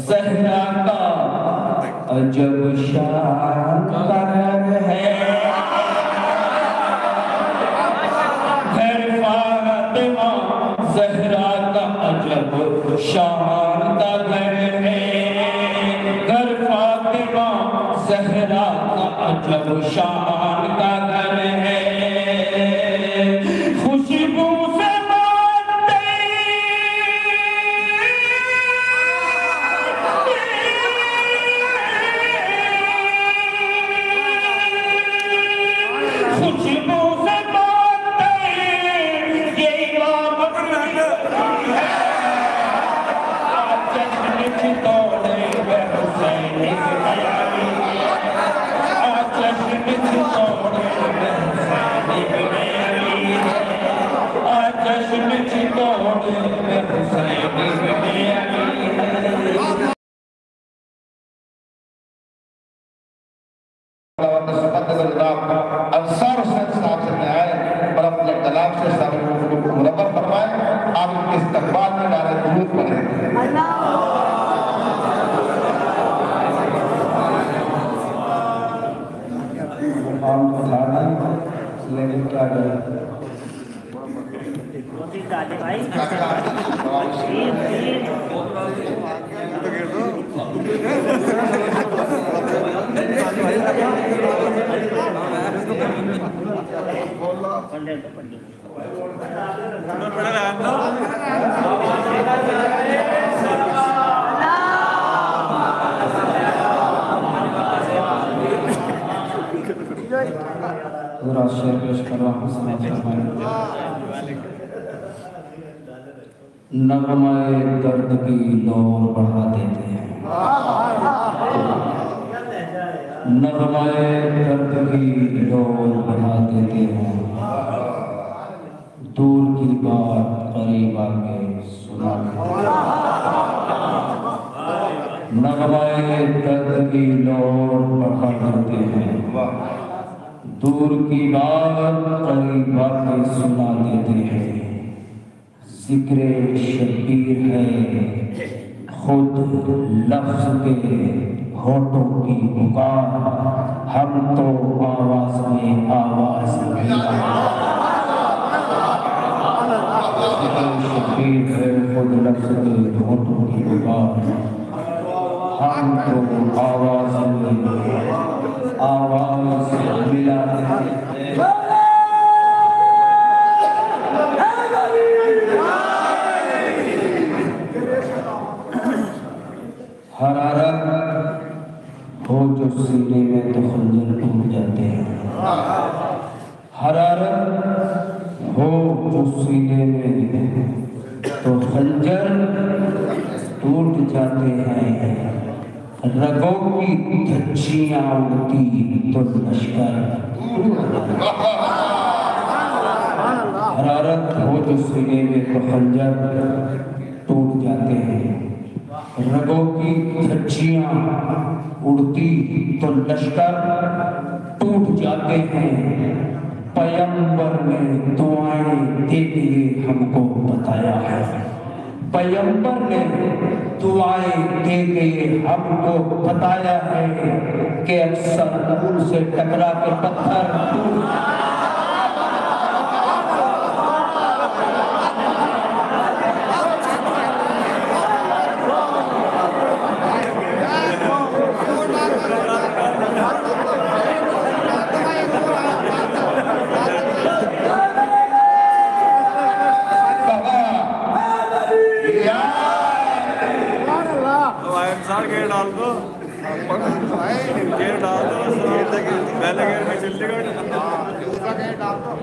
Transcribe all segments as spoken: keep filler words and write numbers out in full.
सहरा का अजब शान का घर है, घर फातिमा सहरा का अजब शान का घर है, घर फातिमा सहरा का अजब शान का घर है। खुशबू से खुशबू से बातें ये इमाम आज जश्न चितौड़े में हुसैन आज जश्न चितौड़े में हुसैन इब्ने अली आज जश्न चितौड़े में हुसैन इब्ने अली। अंसार हुसैन साहब से आए और अपने कलाम से सारे लोगों को मुनव्वर फरमाए। आप इनके इस्तकबाल में डाले दुरूद पढ़ें। हम खाना लेकिन क्या करें भाई नगमाए दर्द की दौर बढ़ा देते हैं, नगमाए दर्द की दौर बढ़ा देते हैं, दूर की बात करीब आके सुना देते हैं, नगमाए दर्द की दौर बढ़ा देते हैं, दूर की बात करीब आके सुना देते हैं। जिक्रे शबीर है खुद लफ्ज के होठों की पुकार, हम तो आवाज में आवाज जिक्रे शबीर है खुद लफ्ज के होठों की पुकार, हम तो आवाज में आवाज मिला हरारत हो जो सीने में तो खंजर टूट जाते हैं, हरारत हो जो सीने में तो खंजर टूट जाते हैं, रगों की धज्जियां उड़ती तो लश्कर, हरारत हो जो सीने में तो खंजर टूट जाते हैं, रगों की धज्जियां उड़ती तो लश्कर टूट जाते हैं। पैगंबर ने दुआएं दे दिए हमको बताया है, पैगंबर ने दुआएं दे के हमको बताया है कि अक्सर नूर से टकरा के पत्थर गेर डाल दो गेर डाल दो पहले गेर में चंडीगढ़ दूसरा गेर डाल दो।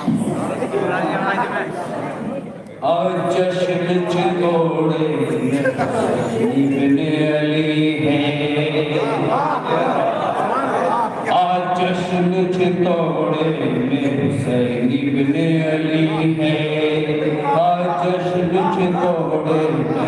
आज जश्न चितौड़े इब्ने अली है, आज जश्न चितौड़े में हुसैन इब्ने अली है, आज जश्न चितौड़े में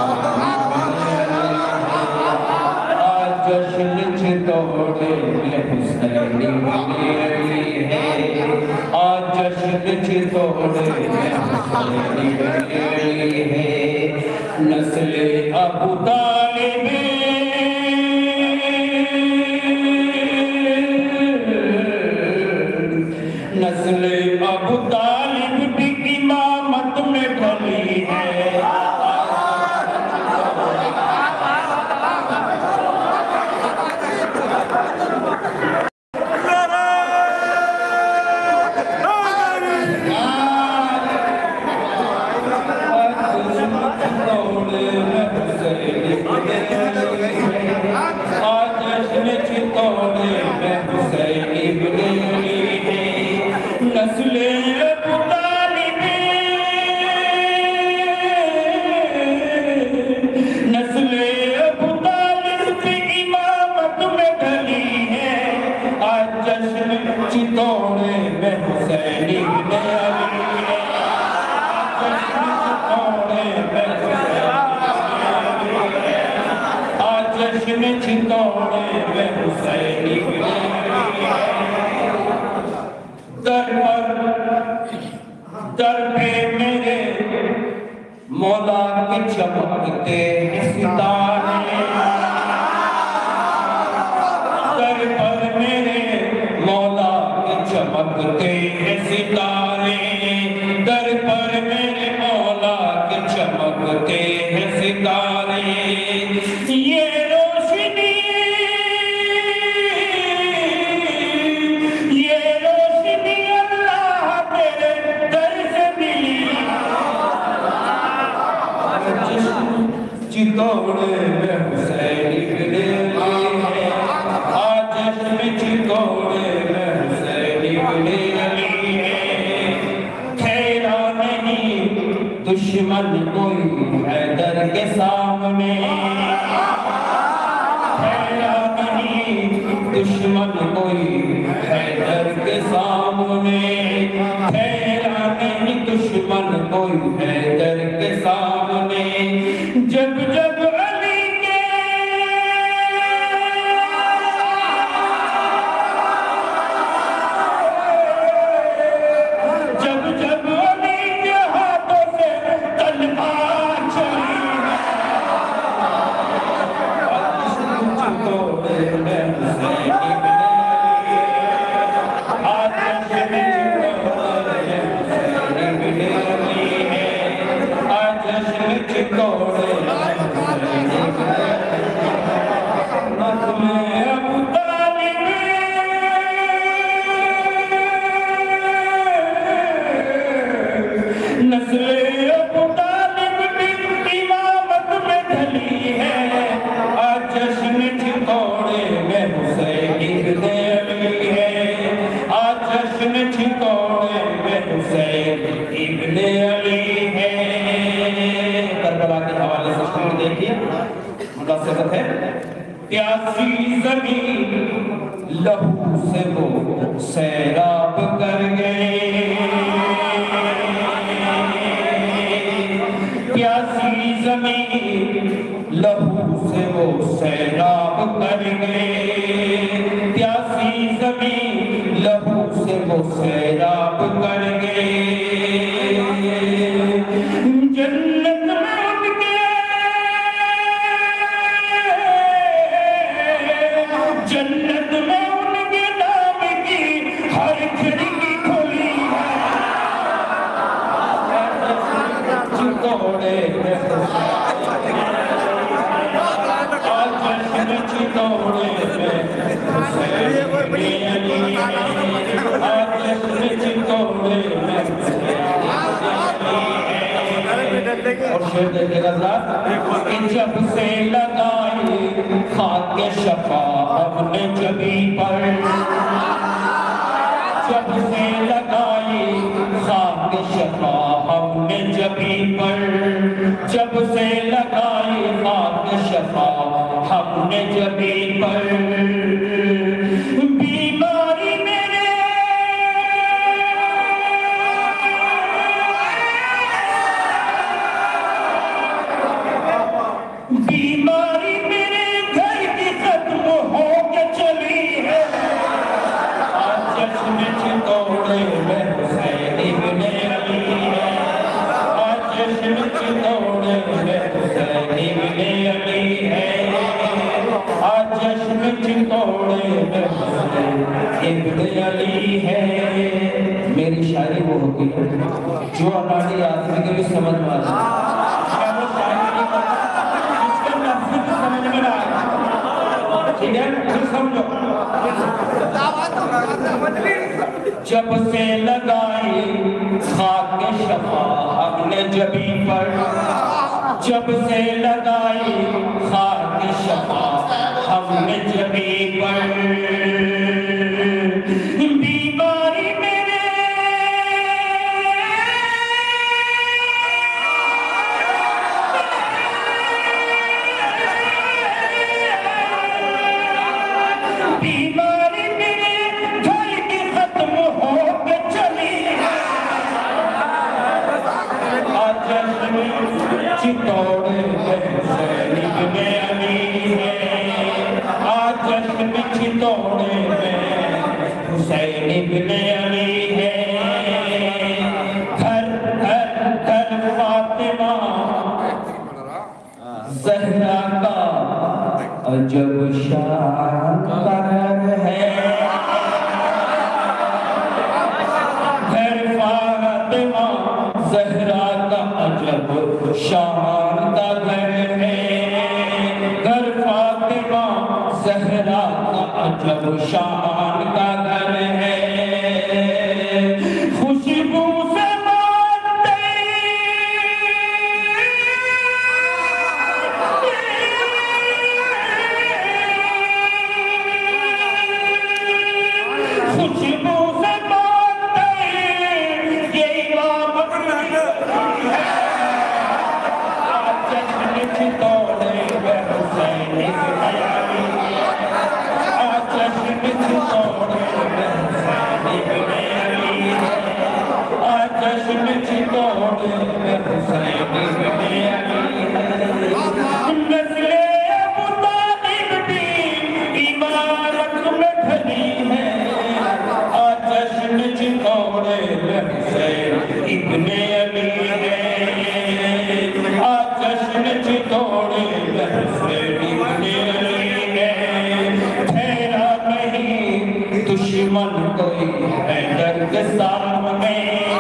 जश्न चितौड़े में हुसैन इब्ने अली है, आज जश्न चितौड़े में हुसैन इब्ने अली है। नस्ल अबू तालिब चितौड़े में हुसैनी आज जश्न चितौड़े में हुसैनी बने है नस्ले अबू तालिब नस्ले अबू तालिब की इमामत में ढली है आज जश्न चितौड़े में हुसैनी बने में चितौड़े में हुसैनी दर पर दर पे मेरे मौला के चमकते सितारे दर पर मेरे मौला के चमकते सितारे दर पर मेरे मौला के चमकते सितारे ये चितौड़े में हुसैनी बने है आज जश्न चितौड़े में हुसैनी बने है ठहरा नहीं दुश्मन कोई हैदर के सामने ठहरा नहीं दुश्मन कोई हैदर के सामने ठहरा नहीं दुश्मन कोई हैदर के सामने जब जब अली के जब जब अली के हाथों से तलवार चली चितौड़े में हुसैनी बने आज जश्न चितौड़े में हुसैनी बने आज जश्न चितौड़े नस्ले अबू तालिब की इमामत में ढली है आज जश्न चितौड़े में हुसैनी बने है आज जश्न चितौड़े में हुसैनी बने है करबला के हवाले से शुरू देखिए मुनासिबत है प्यासी ज़मीन लहू से वो सैराब कर गए प्यासी ज़मीन लहू से वो सैराब कर गए प्यासी ज़मीन लहू से वो सैराब कर गए जन्नत में उनके जन्नत में उनके नाम की हर खिड़की खुली चितौड़े में आज जश्न चितौड़े में आज जश्न चितौड़े में और शेर देखिएगा जब से लगाई खाके शफा हमने जबी पर जब से लगाई खाके शफा हमने जबी पर जब से लगाई खाके शफा हमने जबी पर बीमारी मेरे बीमारी मेरे घर की खत्म हो के चली है आज जश्न चितौड़े में हुसैनी बने अली है आज जश्न चितौड़े में हुसैनी बने अली है आज जश्न चितौड़े में हुसैनी बने अली है मेरी शायरी वो होती है जो हमारी आदमी के भी समझ में आती है ठीक है फिर समझो जब से लगाई खाके शफा हमने जबी पर जब से लगाई खाक शफा हमने जबी पर बीमारी मेरे बीमारी मेरे घर की खत्म हो के चली आज चितौड़े सैनिक में अली है आज चितौड़े में सैनिक में अली है घर घर घर फातिमा ज़हरा का अजब शान का घर है घर फातिमा ज़हरा का अजब शान का घर है घर फातिमा ज़हरा का अजब शान का घर है खुशबू से खुशबू से मानते ये इमाम आज जश्न चितौड़े में हुसैनी में अली आज जश्न चितौड़े में हुसैनी में अली आज जश्न चितौड़े में हुसैनी में अली नस्ले अबू तालिब की इमारत में खड़ी है जश्न चितौड़े में हुसैन इब्ने अली है आज जश्न चितौड़े में हुसैन इब्ने अली है ठहरा नहीं दुश्मन कोई हैदर के सामने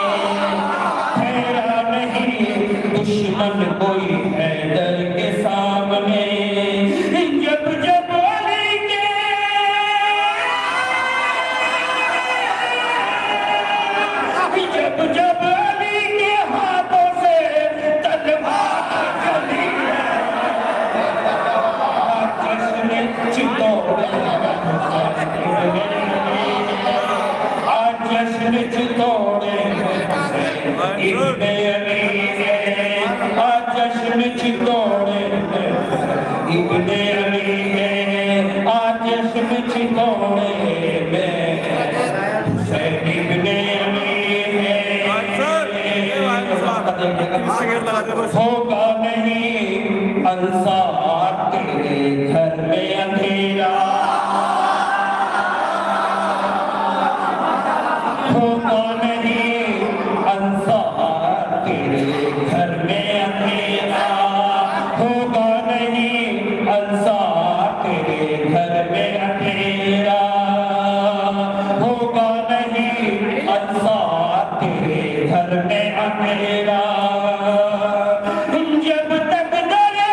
ठहरा नहीं दुश्मन कोई हैदर के सामने जब जब अली के जब जब अली के हाथों से तलवार चली जश्न चितौड़े आज जश्न चितौड़े इब्ने अली है आज जश्न चितौड़े इब्ने अली है आज जश्न चितौड़े में हुसैन इब्ने अली होगा नहीं अंसार तेरे घर में अंधेरा होगा नहीं अंसार तेरे घर में अंधेरा होगा नहीं अंसार तेरे घर में अंधेरा होगा नहीं अंसार तेरे घर में अंधेरा जब तक डरे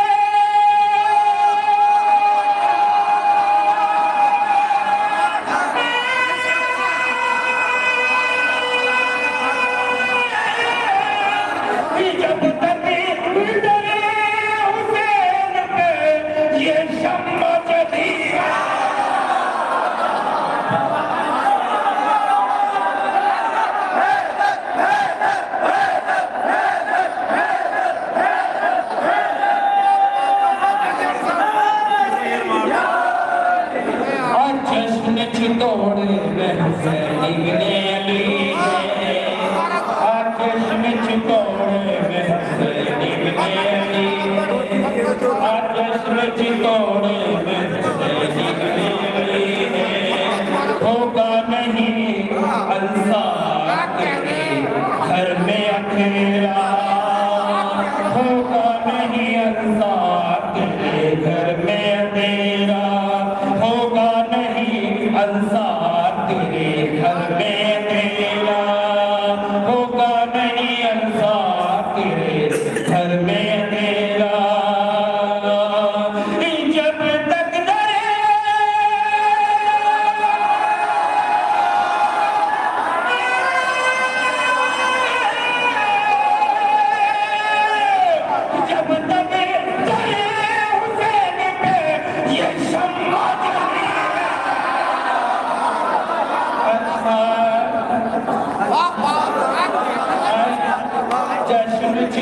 जब तक डरे हुसैन पे ये शम्मा चली चितौड़े में हुसैन इब्ने अली है आज जश्न चितौड़े में हुसैन इब्ने अली आज जश्न चितौड़े में हुसैन इब्ने अली है होगा नहीं अंसार तेरे घर में अंधेरा होगा नहीं अंसार तेरे घर में अंधेरा होगा नहीं अंसार तेरे घर में अंधेरा होगा नहीं अंसार तेरे घर में अंधेरा जब तक डरे जब तक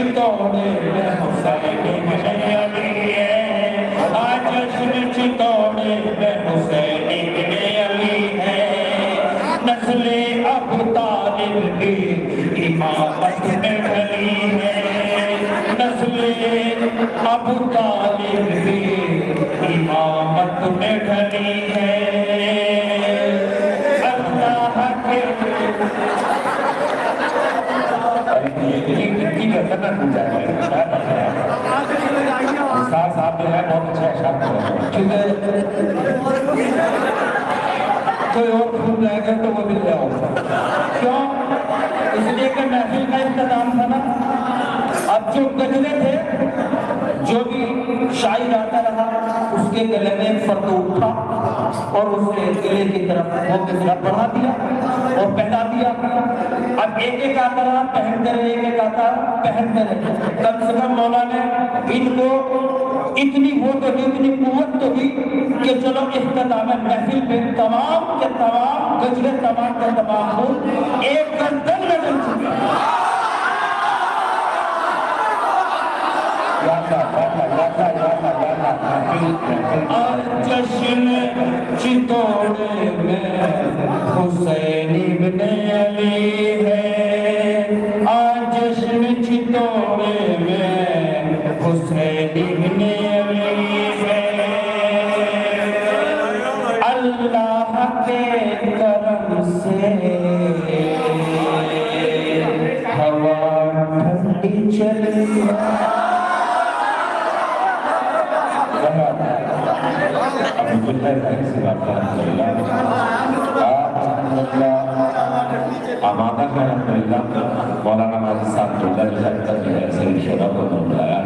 चितौड़े में हुसैन इब्न अली है, आज जश्न चितौड़े में हुसैन इब्न अली है। नस्ले अबू तालिब की इमामत में ढली है, नस्ले अबू तालिब की इमामत में ढली है। अल्लाह के साहब जो है बहुत अच्छा शब्द कोई और फूल रहेगा तो वो मिल जाओ। क्यों? इसलिए कि महफिल का इंतजाम था ना। अब जो गजले थे, जो भी शायर आता रहा उसके गले में फर्द उठा और उसे गले की तरफ वो की तरफ बढ़ा दिया और पहना दिया। अब एक एक आता रहा पहनते रहे, एक एक आता पहनते रहे। कम से कम मौला ने इनको इतनी वो तो इतनी कुव्वत तो हुई कि चलो इख्तिताम महफिल पे तमाम के तमाम गजरे तमाम के तमाम लोग एक गर्दन में डल चुके। और जश्न चितौड़े में हुसैन इब्न अली है, आज जश्न चितौड़े में हुसैन इब्न अली है। अल्लाह के करम से हवा ठंडी चली। आमादा का मौलाना साहब जो है